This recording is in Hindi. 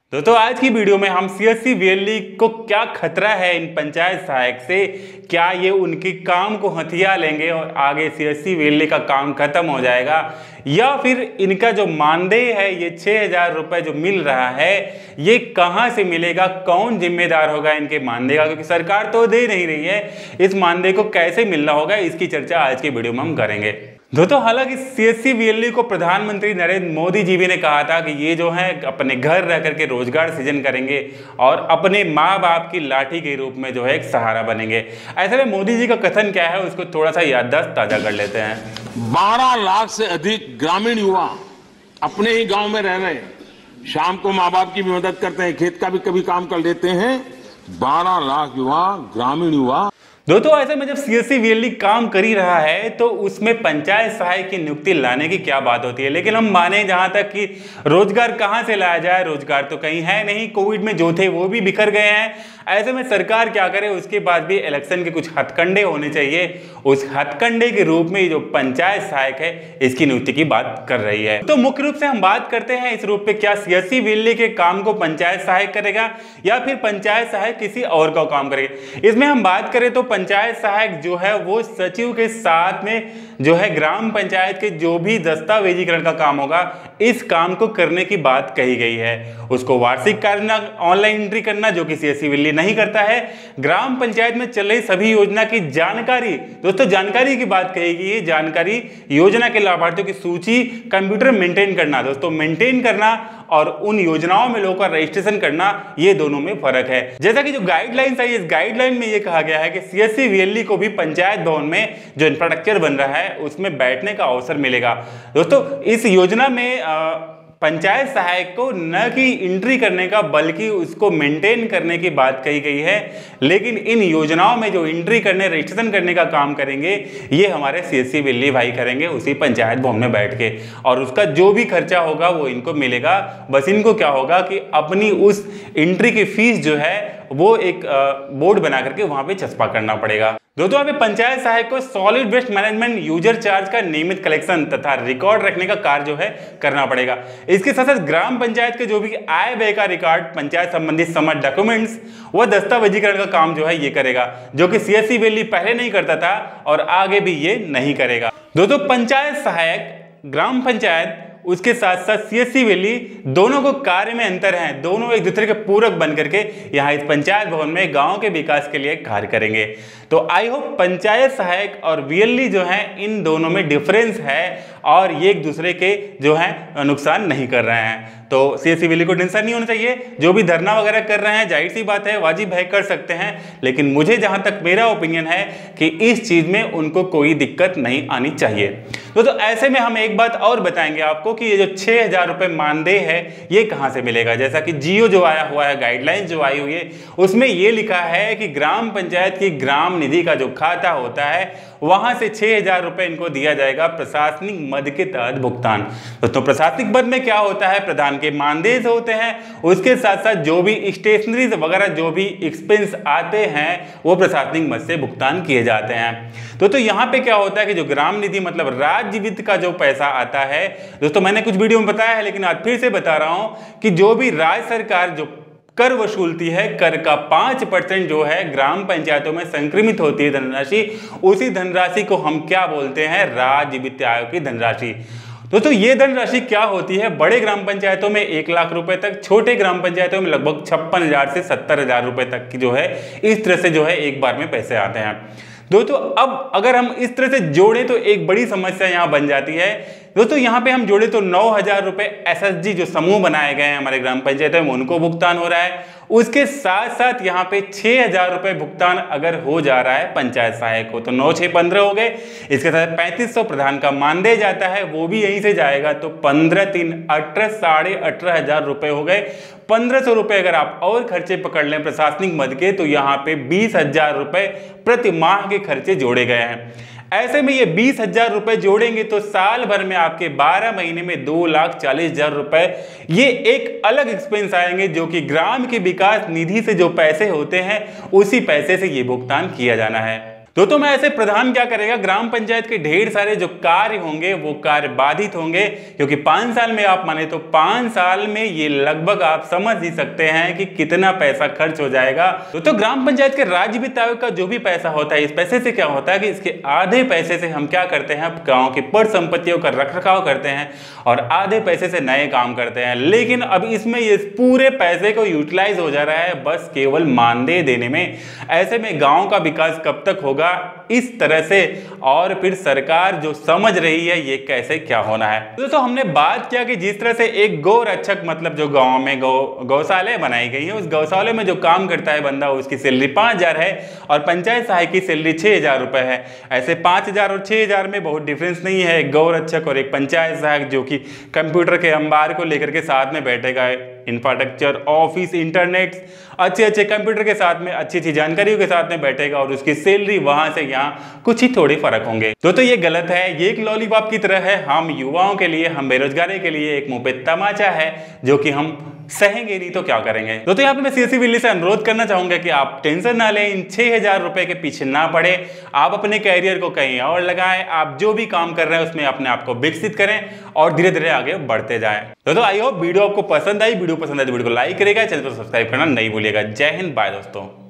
दोस्तों आज की वीडियो में हम सीएससी वीएलई को क्या खतरा है इन पंचायत सहायक से, क्या ये उनके काम को हथिया लेंगे और आगे सीएससी वीएलई का काम खत्म हो जाएगा, या फिर इनका जो मानदेय है ये 6,000 रुपये जो मिल रहा है ये कहाँ से मिलेगा, कौन जिम्मेदार होगा इनके मानदेय का, क्योंकि सरकार तो दे नहीं रही है। इस मानदेय को कैसे मिलना होगा इसकी चर्चा आज की वीडियो में हम करेंगे। दोस्तों हालांकि सीएससी वीएलई को प्रधानमंत्री नरेंद्र मोदी जी भी ने कहा था कि ये जो है अपने घर रह करके रोजगार सृजन करेंगे और अपने माँ बाप की लाठी के रूप में जो है एक सहारा बनेंगे। ऐसे में मोदी जी का कथन क्या है उसको थोड़ा सा याददाश्त ताजा कर लेते हैं। 12 लाख से अधिक ग्रामीण युवा अपने ही गांव में रह रहे हैं, शाम को माँ बाप की भी मदद करते हैं, खेत का भी कभी काम कर लेते हैं। 12 लाख युवा, ग्रामीण युवा। दोस्तों ऐसे में जब सीएससी वीएलई काम कर ही रहा है तो उसमें पंचायत सहायक की नियुक्ति लाने की क्या बात होती है। लेकिन हम माने जहां तक कि रोजगार कहां से लाया जाए, रोजगार तो कहीं है नहीं, कोविड में जो थे वो भी बिखर गए हैं। ऐसे में सरकार क्या करे, उसके बाद भी इलेक्शन के कुछ हथकंडे होने चाहिए। उस हथकंडे के रूप में जो पंचायत सहायक है इसकी नियुक्ति की बात कर रही है। तो मुख्य रूप से हम बात करते हैं इस रूप पे, क्या सीएससी वीएलई के काम को पंचायत सहायक करेगा या फिर पंचायत सहायक किसी और का काम करेगा। इसमें हम बात करें तो पंचायत सहायक जो है वो सचिव के साथ में जो है ग्राम पंचायत के जो भी दस्तावेजीकरण का काम होगा इस काम को करने की बात कही गई है। उसको वार्षिक करना, ऑनलाइन एंट्री करना, जो कि सीएससी वीएलई नहीं करता है। ग्राम पंचायत में चल रही सभी योजना की जानकारी, दोस्तों जानकारी की बात कही गई है, जानकारी योजना के लाभार्थियों की सूची कंप्यूटर मेंटेन करना, दोस्तों मेंटेन करना और उन योजनाओं में लोगों का रजिस्ट्रेशन करना, ये दोनों में फर्क है। जैसा कि जो गाइडलाइंस है इस गाइडलाइन में ये कहा गया है कि सीएससी वीएलई को भी पंचायत भवन में जो इंफ्रास्ट्रक्चर बन रहा है उसमें बैठने का अवसर मिलेगा। दोस्तों इस योजना में पंचायत सहायक को न कि एंट्री करने का बल्कि उसको मेंटेन करने की बात कही गई है। लेकिन इन योजनाओं में जो एंट्री करने, रजिस्ट्रेशन करने का काम करेंगे ये हमारे सीएससी वीएलई भाई करेंगे उसी पंचायत भवन में बैठ के, और उसका जो भी खर्चा होगा वो इनको मिलेगा। बस इनको क्या होगा कि अपनी उस एंट्री की फीस जो है वो एक बोर्ड बना करके वहां पे चस्पा करना पड़ेगा। दोस्तों अभी पंचायत सहायक को solid waste management user charge का नियमित कलेक्शन तथा रिकॉर्ड रखने का कार्य जो है करना पड़ेगा। इसके साथ साथ ग्राम पंचायत के जो भी आय व्यय का रिकॉर्ड, पंचायत संबंधित समस्त डॉक्यूमेंट्स व दस्तावेजीकरण का काम जो है ये करेगा, जो कि सीएससी वीएलई पहले नहीं करता था और आगे भी ये नहीं करेगा। दोस्तों पंचायत सहायक, ग्राम पंचायत, उसके साथ साथ सीएससी वीएलई दोनों को कार्य में अंतर है, दोनों एक दूसरे के पूरक बन करके यहाँ इस पंचायत भवन में गांव के विकास के लिए कार्य करेंगे। तो आई होप पंचायत सहायक और वीएलई जो है इन दोनों में डिफरेंस है और ये एक दूसरे के जो है नुकसान नहीं कर रहे हैं। तो सीएससी वीएलई को टेंशन नहीं होना चाहिए। जो भी धरना वगैरह कर रहे हैं जाहिर सी बात है वाजिब है, कर सकते हैं, लेकिन मुझे जहां तक मेरा ओपिनियन है कि इस चीज में उनको कोई दिक्कत नहीं आनी चाहिए। तो ऐसे में हम एक बात और बताएंगे आपको कि ये जो 6,000 रुपये मानदेय है ये कहां से मिलेगा। जैसा कि जियो जो आया हुआ है, गाइडलाइंस जो आई हुई है उसमें ये लिखा है कि ग्राम पंचायत की ग्राम निधि का जो खाता होता है वहां से 6,000 रुपये इनको दिया जाएगा प्रशासनिक मद के तहत भुगतान। तो प्रशासनिक मद में क्या होता है, प्रधान के मानदेय होते हैं, उसके साथ साथ जो भी स्टेशनरी वगैरह जो भी एक्सपेंस आते हैं वो प्रशासनिक मद से भुगतान किए जाते हैं। तो यहाँ पे क्या होता है कि जो ग्राम निधि मतलब राज्य वित्त का जो पैसा आता है, दोस्तों मैंने कुछ वीडियो में बताया है लेकिन आज फिर से बता रहा हूं कि जो भी राज्य सरकार जो कर वसूलती है, कर का 5% जो है ग्राम पंचायतों में संक्रमित होती है धनराशि, उसी धनराशि को हम क्या बोलते हैं, राज्य वित्त आयोग की धनराशि। दोस्तों ये धनराशि क्या होती है, बड़े ग्राम पंचायतों में 1 लाख रुपए तक, छोटे ग्राम पंचायतों में लगभग 56,000 से 70,000 रुपए तक की जो है इस तरह से जो है एक बार में पैसे आते हैं। दोस्तों अब अगर हम इस तरह से जोड़ें तो एक बड़ी समस्या यहाँ बन जाती है। दोस्तों यहाँ पे हम जोड़े तो 9,000 रुपये एसएसजी जो समूह बनाए गए हैं हमारे ग्राम पंचायतों में उनको भुगतान हो रहा है, उसके साथ साथ यहाँ पे 6,000 रुपये भुगतान अगर हो जा रहा है पंचायत सहायक को तो 9 6 15 हो गए। इसके साथ 3500 प्रधान का मानदेय जाता है वो भी यहीं से जाएगा, तो 15 3 18 18,500 रुपये हो गए। 1,500 रुपये अगर आप और खर्चे पकड़ लें प्रशासनिक मद के तो यहाँ पे 20,000 रुपये प्रति माह के खर्चे जोड़े गए हैं। ऐसे में ये 20,000 रुपये जोड़ेंगे तो साल भर में आपके 12 महीने में 2,40,000 रुपये ये एक अलग एक्सपेंस आएंगे, जो कि ग्राम के विकास निधि से जो पैसे होते हैं उसी पैसे से ये भुगतान किया जाना है। दोस्तों मैं ऐसे प्रधान क्या करेगा, ग्राम पंचायत के ढेर सारे जो कार्य होंगे वो कार्य बाधित होंगे, क्योंकि 5 साल में आप माने तो 5 साल में ये लगभग आप समझ ही सकते हैं कि कितना पैसा खर्च हो जाएगा। तो ग्राम पंचायत के राज्य वित्त आयोग का जो भी पैसा होता है, इस पैसे से क्या होता है कि इसके आधे पैसे से हम क्या करते हैं, गांव की पट संपत्तियों का रखरखाव करते हैं और आधे पैसे से नए काम करते हैं। लेकिन अब इसमें ये पूरे पैसे को यूटिलाइज हो जा रहा है बस केवल मानदेय देने में। ऐसे में गांव का विकास कब तक होगा इस तरह से, और फिर सरकार जो समझ रही है ये कैसे क्या होना है। दोस्तों हमने बात किया कि जिस तरह से एक गौ रक्षक मतलब जो गांव में गौशाला बनाई गई है, उस गौशाले में जो काम करता है बंदा, उसकी सैलरी 5,000 है और पंचायत सहायक की सैलरी 6,000 रुपए है। ऐसे 5,000 और 6,000 में बहुत डिफरेंस नहीं है। एक गौ रक्षक और एक पंचायत सहायक जो कि कंप्यूटर के अंबार को लेकर के साथ में बैठेगा, इंफ्रास्ट्रक्चर, ऑफिस, इंटरनेट, अच्छे कंप्यूटर के साथ में अच्छी जानकारियों के साथ में बैठेगा और उसकी सैलरी वहां से यहाँ कुछ ही थोड़े फर्क होंगे। तो ये गलत है, ये एक लॉलीपॉप की तरह है। हम युवाओं के लिए, हम बेरोजगारी के लिए एक मुंह पे तमाचा है जो कि हम सहेंगे नहीं तो क्या करेंगे। तो यहाँ पे मैं सीएससी विल्ली से अनुरोध करना चाहूंगा कि आप टेंशन ना लें, इन 6,000 रुपए के पीछे ना पड़े, आप अपने कैरियर को कहीं और लगाएं, आप जो भी काम कर रहे हैं उसमें अपने आप को विकसित करें और धीरे धीरे आगे बढ़ते जाएं। तो आई होप वीडियो आपको पसंद आई। वीडियो पसंद आए तो वीडियो को लाइक करेगा, चैनल को सब्सक्राइब करना नहीं भूलिएगा। जय हिंद, बाय दोस्तों।